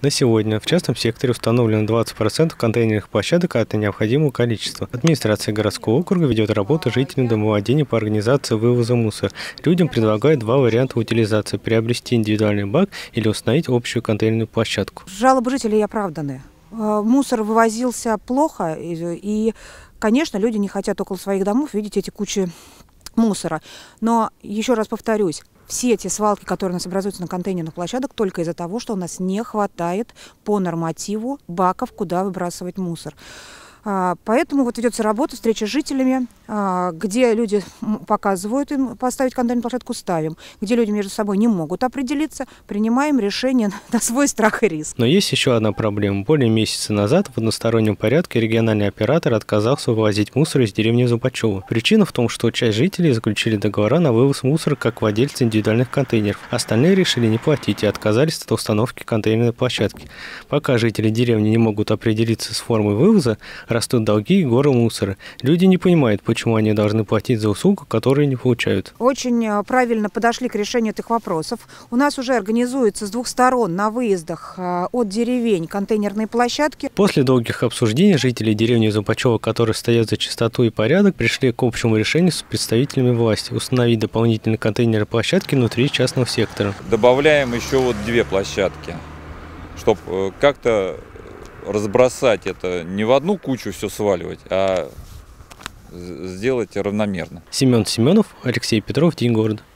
На сегодня в частном секторе установлено 20% контейнерных площадок от необходимого количества. Администрация городского округа ведет работу жителям домовладения по организации вывоза мусора. Людям предлагают два варианта утилизации – приобрести индивидуальный бак или установить общую контейнерную площадку. Жалобы жителей оправданы. Мусор вывозился плохо, и, конечно, люди не хотят около своих домов видеть эти кучи мусора. Но, еще раз повторюсь, все эти свалки, которые у нас образуются на контейнерных площадках, только из-за того, что у нас не хватает по нормативу баков, куда выбрасывать мусор. Поэтому вот ведется работа, встреча с жителями, где люди показывают им поставить контейнерную площадку, ставим. Где люди между собой не могут определиться, принимаем решение на свой страх и риск. Но есть еще одна проблема. Более месяца назад в одностороннем порядке региональный оператор отказался вывозить мусор из деревни Зубачева. Причина в том, что часть жителей заключили договора на вывоз мусора как владельцы индивидуальных контейнеров. Остальные решили не платить и отказались от установки контейнерной площадки. Пока жители деревни не могут определиться с формой вывоза, растут долги и горы мусора. Люди не понимают, почему они должны платить за услугу, которую не получают. Очень правильно подошли к решению этих вопросов. У нас уже организуется с двух сторон на выездах от деревень контейнерные площадки. После долгих обсуждений жители деревни Зубачева, которые стоят за чистоту и порядок, пришли к общему решению с представителями власти установить дополнительные контейнерные площадки внутри частного сектора. Добавляем еще вот две площадки, чтобы как-то разбросать это, не в одну кучу все сваливать, а сделать равномерно. Семен Семенов, Алексей Петров, День города.